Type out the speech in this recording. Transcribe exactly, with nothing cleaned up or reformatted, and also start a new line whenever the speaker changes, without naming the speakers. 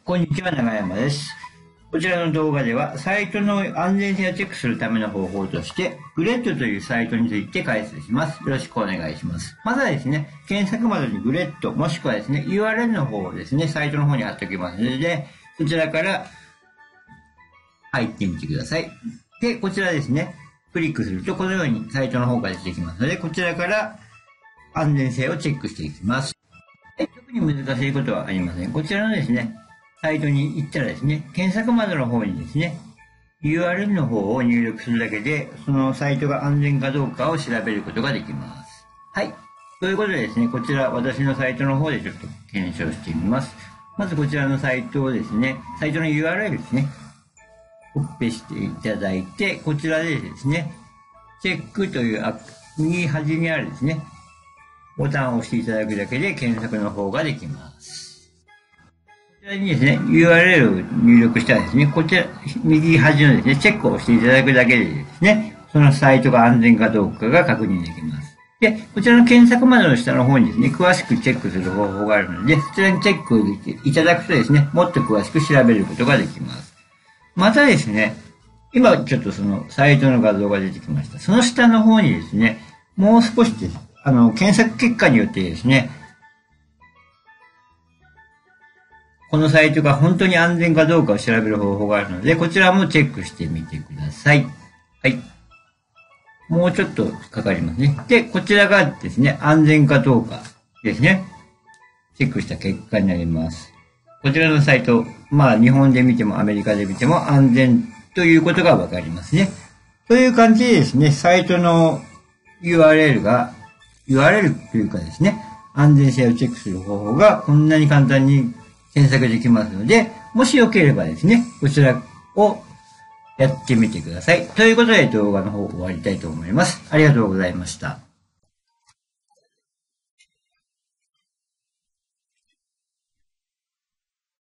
こんにちは、長山です。こちらの動画では、サイトの安全性をチェックするための方法として、グレッドというサイトについて解説します。よろしくお願いします。まずはですね、検索窓にグレッド、もしくはですね、ユーアールエル の方をですね、サイトの方に貼っておきますので、そちらから入ってみてください。で、こちらですね、クリックするとこのようにサイトの方が出てきますので、こちらから安全性をチェックしていきます。特に難しいことはありません。こちらのですね、サイトに行ったらですね、検索窓の方にですね、ユーアールエル の方を入力するだけで、そのサイトが安全かどうかを調べることができます。はい。ということでですね、こちら私のサイトの方でちょっと検証してみます。まずこちらのサイトをですね、サイトの ユーアールエル ですね、コピペしていただいて、こちらでですね、チェックという右端にあるですね、ボタンを押していただくだけで検索の方ができます。こちらにですね、ユーアールエル を入力したらですね、こちら、右端のですね、チェックを押していただくだけでですね、そのサイトが安全かどうかが確認できます。で、こちらの検索窓の下の方にですね、詳しくチェックする方法があるので、そちらにチェックを入れていただくとですね、もっと詳しく調べることができます。またですね、今ちょっとそのサイトの画像が出てきました。その下の方にですね、もう少しです、あの、検索結果によってですね、このサイトが本当に安全かどうかを調べる方法があるので、こちらもチェックしてみてください。はい。もうちょっとかかりますね。で、こちらがですね、安全かどうかですね。チェックした結果になります。こちらのサイト、まあ日本で見てもアメリカで見ても安全ということがわかりますね。という感じでですね、サイトの ユーアールエル が、ユーアールエル というかですね、安全性をチェックする方法がこんなに簡単に検索できますので、もしよければですね、こちらをやってみてください。ということで動画の方終わりたいと思います。ありがとうございました。